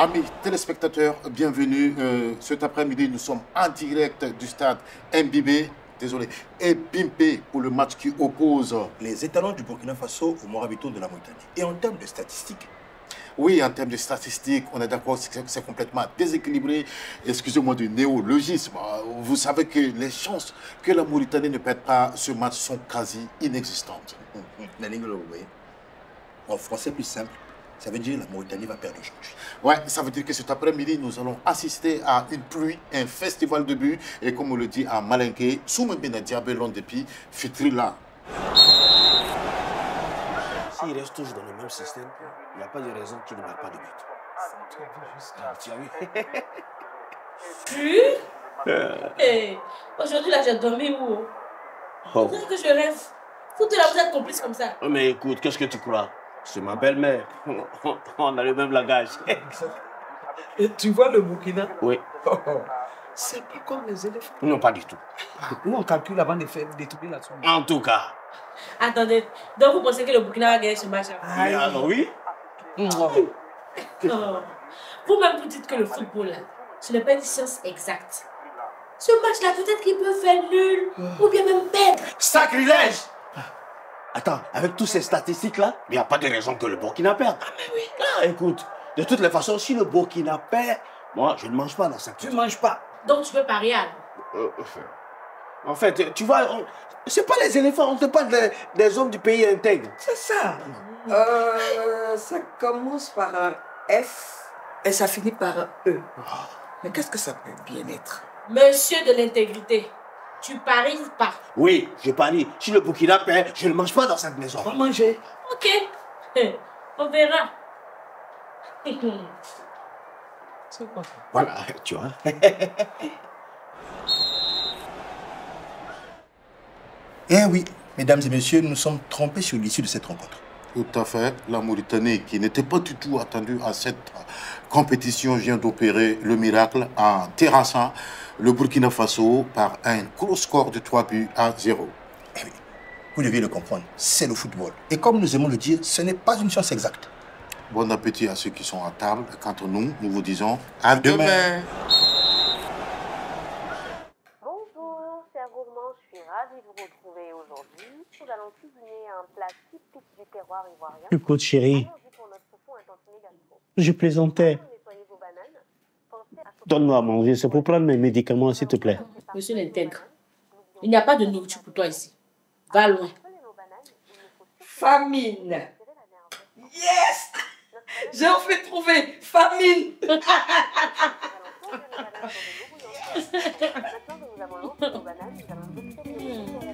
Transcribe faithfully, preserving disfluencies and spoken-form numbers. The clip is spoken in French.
Amis téléspectateurs, bienvenue. Euh, cet après-midi, nous sommes en direct du stade M B B, désolé, et Pimpé pour le match qui oppose les étalons du Burkina Faso aux Morabito de la Mauritanie. Et en termes de statistiques, oui, en termes de statistiques, on est d'accord, c'est complètement déséquilibré. Excusez-moi du néologisme. Vous savez que les chances que la Mauritanie ne perde pas ce match sont quasi inexistantes. En français plus simple, ça veut dire que la Mauritanie va perdre aujourd'hui. Ouais, ça veut dire que cet après-midi, nous allons assister à une pluie, un festival de buts. Et comme on le dit à Malinké, Soumé Benadiabé Londepi, Fitrila. S'il reste toujours dans le même système, il n'y a pas de raison qu'il ne marque pas de but. Ah, tu as vu? Plus hey, aujourd'hui, là, j'ai dormi où? On dirait que je rêve. Foutez-la, vous êtes complice comme ça. Mais écoute, qu'est-ce que tu crois? C'est ma belle-mère. On a le même langage. Et tu vois le Burkina? Oui. Oh, oh. C'est pas comme les éléphants. Non, pas du tout. Nous, on calcule avant de faire détruire la zone. En tout cas. Attendez, donc vous pensez que le Burkina va gagner ce match? Ah, alors oui. Oh. Oh. Vous-même, vous dites que le football, là, ce n'est pas une science exacte. Ce match-là, peut-être qu'il peut faire nul, ou bien même perdre. Sacrilège! Attends, avec toutes ces statistiques-là, il n'y a pas de raison que le Burkina perde. Ah, mais oui. Ah, écoute, de toutes les façons, si le Burkina perd, moi, je ne mange pas dans cette Tu ne manges pas. Donc, tu peux parier alors. euh, En fait, tu vois, on... c'est pas les éléphants, on ne parle des, des hommes du pays intègre. C'est ça. Euh, ça commence par un F et ça finit par un E. Mais qu'est-ce que ça peut bien être? Monsieur de l'intégrité, tu paries ou pas? Oui, je parie. Si le Burkina perd, je ne mange pas dans cette maison. On va manger. Ok, on verra. C'est quoi ça? Voilà, tu vois. Eh oui, mesdames et messieurs, nous sommes trompés sur l'issue de cette rencontre. Tout à fait. La Mauritanie, qui n'était pas du tout attendue à cette compétition, vient d'opérer le miracle en terrassant le Burkina Faso par un gros score de trois buts à zéro. Eh oui, vous devez le comprendre, c'est le football. Et comme nous aimons le dire, ce n'est pas une science exacte. Bon appétit à ceux qui sont à table. Quant à nous, nous vous disons à demain. demain. Bonjour, chers gourmands, je suis ravie de vous retrouver aujourd'hui. Nous allons cuisiner un plat typique du terroir ivoirien. Écoute, chérie, Allons-y pour notre fond intensiné gastro. je plaisantais. Nettoyez vos bananes. Pensez à Donne-moi à manger, c'est pour prendre mes médicaments, s'il te plaît. Monsieur l'intègre, il n'y a pas de nourriture pour toi ici. Va loin. Famine. Yes! J'ai enfin trouvé famine. Maintenant que nous avons lancé nos bananes, nous allons retirer les